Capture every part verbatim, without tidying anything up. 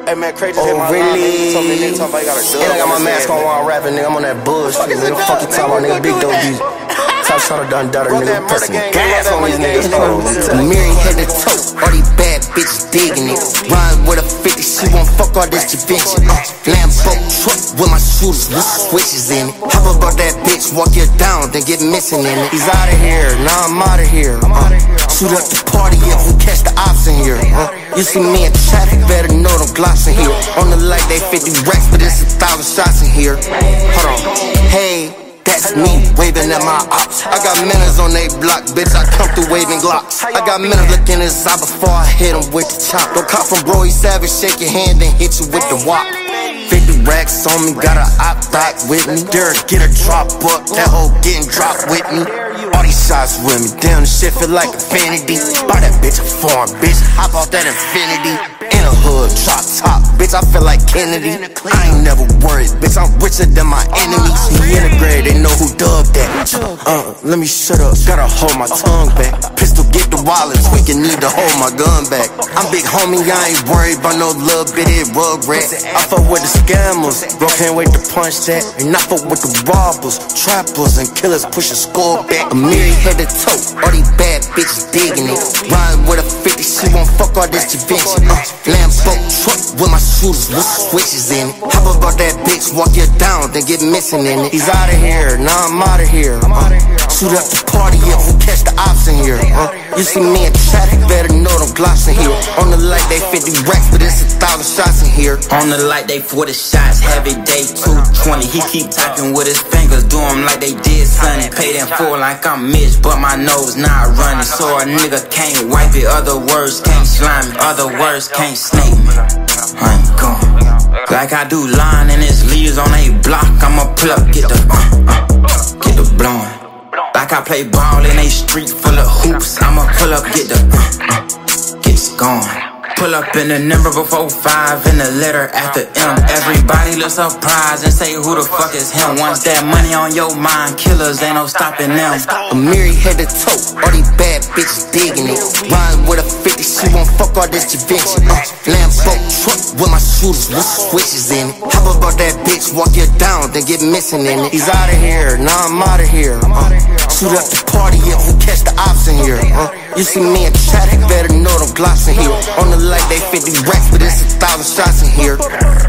Hey man, Cray just oh, hit my really? line, nigga. Told me, nigga, talking about you got a dub. And I got my mask on while I'm rapping, nigga. I'm on that bullshit, nigga. Fuck you talking about, nigga. Big Doe Beezy. Top shotta done dada, nigga. Press some gas on these niggas. Amiri head to toe, all these bad bitches digging it. Rhyme with a fifty, she won't fuck all this Givenchy. Uh, Lambo truck with my shooters with switches in it. How about that bitch, walk you down, then get missing in it. He's out of here, now I'm out of here. Uh, shoot up the party if we catch the ops in here. Uh, you see me in traffic, better know them glocks in here. On the light, they fifty racks, but it's a thousand shots in here. Hold on, hey. That's me, waving at my ops. I got minutes on they block, bitch, I come through waving glocks. I got minutes looking his eye before I hit him with the chop. Don't come from bro, he savage, shake your hand, then hit you with the wop. fifty racks on me, got a op back with me. Derek, get a drop up, that hoe getting dropped with me. All these shots with me, damn, this shit feel like infinity. Buy that bitch a foreign, bitch, hop off that infinity. In a hood, drop top, bitch, I feel like Kennedy. I ain't never worried, bitch, I'm richer than my enemies. We integrated, they know who dubbed that. Uh, let me shut up, gotta hold my tongue back. Pistol, get the wallet, tweaking, need to hold my gun back. I'm big homie, I ain't worried about no little bitty rug rat. I fuck with the scammers, bro, can't wait to punch that. And I fuck with the robbers, trappers, and killers, push a score back. Amiri head to toe, all these bad bitches digging it. Ride with a fifty, she won't fuck all this Givenchy. Uh, Lambo truck with my shooters with switches in it. How about that bitch, walk you down, then get missing in it. He's out of here, now I'm out of here. Uh, shoot up the party if we catch the ops in here. Uh, you see me in traffic, better know them glocks in here. On the light, they fifty racks, but it's a thousand shots in here. On the light, they forty shots, heavy day two twenty. He keep talking with his fingers, do them like they did Sonny. Paid in full like I'm Mitch, but my nose not running. So a nigga can't wipe it, other words can't slime me, other words can't snake me. I'm gone. Like I do line and it's leaves on a block, I'ma pull up, get the uh, uh, get the blowing. Like I play ball in a street full of hoops, I'ma pull up, get the uh, uh, gets going. Pull up in the number before five and the letter after M. Everybody look surprised and say who the fuck is him. Once that money on your mind, killers ain't no stopping them. Amiri head to toe, all these bad bitches digging it. Rhyme with a fifty, she won't fuck all this Givenchy. Uh, Lambo truck with my shooters with switches in it. How about that bitch, walk you down, then get missing in it. He's out of here, now I'm out of here. Uh, shoot up the party if we catch the ops in here. Uh, you see me in traffic, better know them glocks in here. On the like they fifty racks, but it's a thousand shots in here.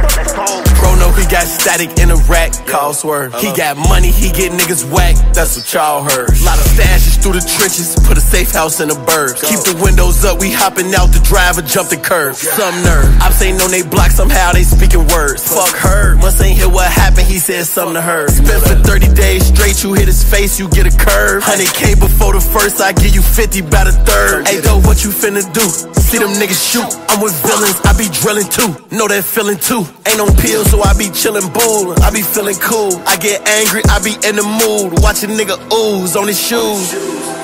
Bro know he got static in a rack, call swerve. He got money, he get niggas whacked, that's what y'all heard. Lot of stashes through the trenches, put a safe house in the burbs. Keep the windows up, we hopping out the driver, jump the curb. Some nerve, ops ain't on they block, somehow they speaking words. Fuck her, must ain't hear what happened, he said something to her. Spent for thirty days straight, you hit his face, you get a curve. one hundred K before the first, I give you fifty by the third. Hey though, what you finna do? See them niggas shoot, I'm with villains, I be drilling too. Know that feeling too. Ain't on pills, so I be chillin' bull. I be feeling cool. I get angry, I be in the mood. Watch a nigga ooze on his shoes.